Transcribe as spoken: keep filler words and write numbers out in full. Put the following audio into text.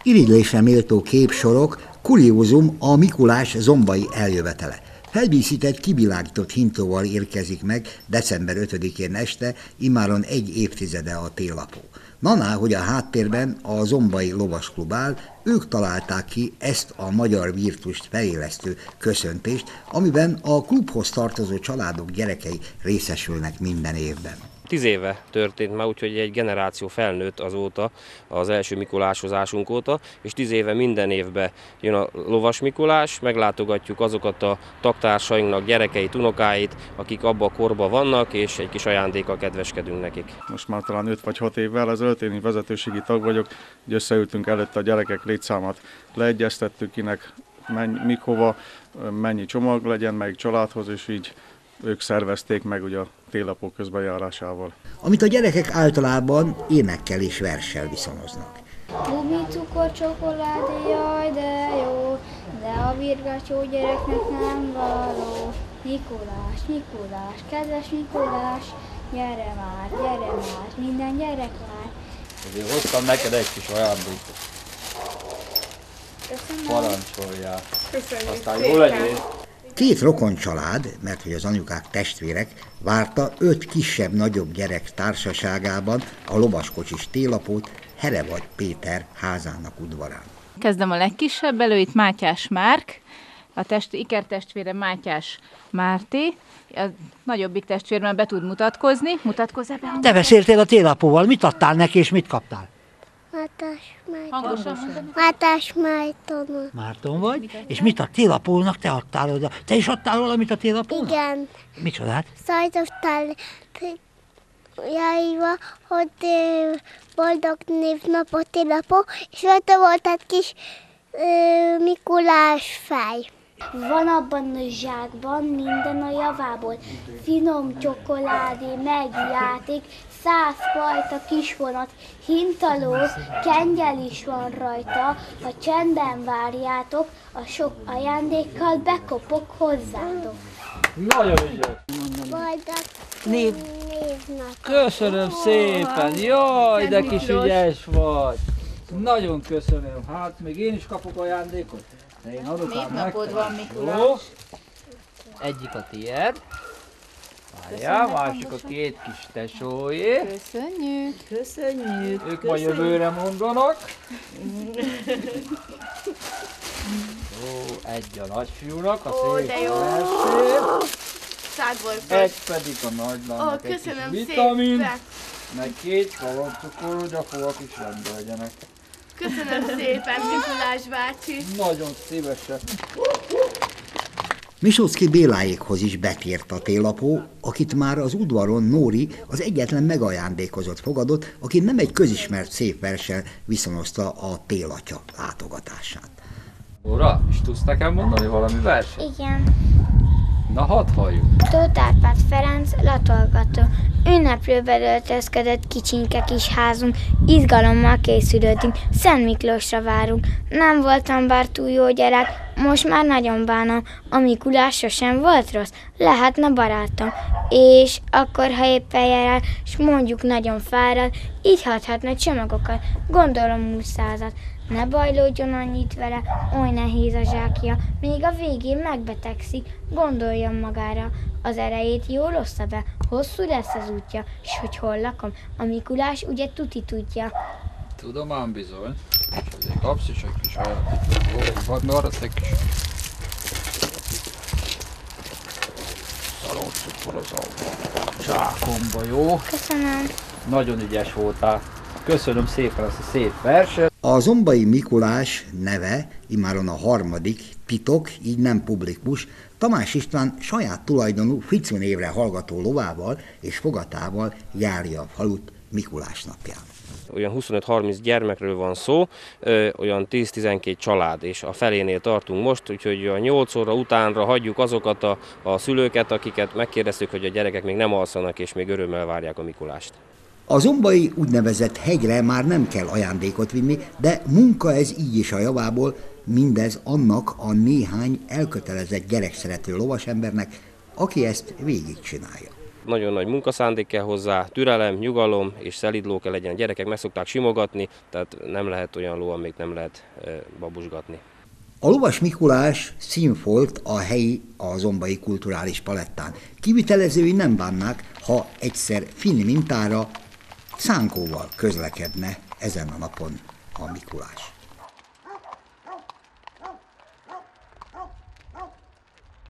Irigylésre méltó képsorok, kuriózum a Mikulás zombai eljövetele. Felvízített, kivilágított hintóval érkezik meg december ötödikén este, immáron egy évtizede a télapó. Naná, hogy a háttérben a Zombai Lovasklub áll, ők találták ki ezt a magyar virtust felélesztő köszöntést, amiben a klubhoz tartozó családok gyerekei részesülnek minden évben. Tíz éve történt már, úgyhogy egy generáció felnőtt azóta, az első Mikulásozásunk óta, és tíz éve minden évben jön a Lovas Mikulás, meglátogatjuk azokat a tagtársainknak gyerekeit, unokáit, akik abba a korban vannak, és egy kis ajándékkal kedveskedünk nekik. Most már talán öt vagy hat évvel ezelőtt, én vezetőségi tag vagyok, hogy összeültünk előtte a gyerekek létszámát, leegyeztettük kinek, menj, mik hova, mennyi csomag legyen, melyik családhoz, és így ők szervezték meg ugye a télapó közbenjárásával. Amit a gyerekek általában énekkel és verssel viszonoznak. Gumi, cukor, csokoládé, jaj, de jó, de a virgácsó gyereknek nem való. Mikulás, Mikulás, kedves Mikulás, gyere már, gyere már, minden gyerek már. Azért hoztam neked egy kis ajándékot. Köszönöm. Parancsoljál. Köszönjük. Aztán jól legyél. Két rokon család, mert hogy az anyukák testvérek, várta öt kisebb-nagyobb gyerek társaságában a lovaskocsis télapót Herevad Péter házának udvarán. Kezdem a legkisebb elő, itt Mátyás Márk, a test, ikertestvére Mátyás Márti, a nagyobbik testvérben be tud mutatkozni. Mutatkozz ebbe. Te beszéltél a télapóval, mit adtál neki és mit kaptál? Mátás Hangosan Márton. Mátás Márton. Márton vagy, mit és mit a télapónak te adtál oda? Te is adtál valamit a télapónak? Igen. Micsodát? Szajtostál jaiva, hogy boldog névnapot télapó, és rajta volt egy kis ö, Mikulás fej. Van abban a zsákban minden a javából, finom csokoládé, meg játék, száz fajta kisvonat, hintaló, kengyel is van rajta, ha csendben várjátok, a sok ajándékkal bekopok hozzátok. Nagyon ügyes. Boldog Név. névnapot. Köszönöm szépen. Jaj, de kis ügyes vagy. Nagyon köszönöm. Hát még én is kapok ajándékot. De én adok ám Névnapod van, Mikulás. Jó. Egyik a tiéd. Várjál, másik a két kis tesóé. Köszönjük. Köszönjük. Ők ma jövőre mondanak. Ó, egy a nagyfiúnak, a Ó, szép de jó. versét. Szádból. Egy pedig a nagylánynak Ó, egy köszönöm kis vitamin. szépen. Meg két kalapcukor, hogy a fogak is rendben legyenek. Köszönöm szépen, Mikulás bácsi. Nagyon szívesen. Misocki Béláékhoz is betért a télapó, akit már az udvaron Nóri, az egyetlen megajándékozott fogadott, aki nem egy közismert szép verssel viszonozta a télatya látogatását. Óra, és tudsz nekem mondani valami verset? Igen. Na, hadd halljuk. Tóth Árpád Ferenc, latolgató. Ünneplőbe öltözködött kicsinke kis házunk, izgalommal készülődünk, Szent Miklósra várunk. Nem voltam bár túl jó gyerek, most már nagyon bánom, a Mikulás sosem volt rossz, lehetne barátom. És akkor, ha éppen jár el, s mondjuk nagyon fárad, így adhatna csomagokat, gondolom úgy százat. Ne bajlódjon annyit vele, oly nehéz a zsákja, még a végén megbetegszik, gondoljon magára. Az erejét jól ossza be, hosszú lesz az útja, s hogy hol lakom, a Mikulás ugye tuti tudja. Tudom ám bizony, és azért kapsz is egy kis ajándékot. Vagy maradsz egy kis szalonszukor az a zsákomba, jó? Köszönöm. Nagyon ügyes voltál. Köszönöm szépen ezt a szép verset. A Zombai Mikulás neve, immáron a harmadik, titok, így nem publikus, Tamás István saját tulajdonú Ficu névre hallgató lovával és fogatával járja a falut Mikulás napján. Olyan huszonöt-harminc gyermekről van szó, ö, olyan tíz-tizenkét család, és a felénél tartunk most, úgyhogy a nyolc óra utánra hagyjuk azokat a, a szülőket, akiket megkérdeztük, hogy a gyerekek még nem alszanak, és még örömmel várják a Mikulást. A zombai úgynevezett hegyre már nem kell ajándékot vinni, de munka ez így is a javából, mindez annak a néhány elkötelezett gyerekszerető lovasembernek, aki ezt végigcsinálja. Nagyon nagy munkaszándék kell hozzá, türelem, nyugalom és szelíd ló kell legyen. A gyerekek meg szokták simogatni, tehát nem lehet olyan ló, amíg nem lehet babusgatni. A Lovas Mikulás színfolt a helyi, a zombai kulturális palettán. Kivitelezői nem bánnák, ha egyszer finn mintára szánkóval közlekedne ezen a napon a Mikulás.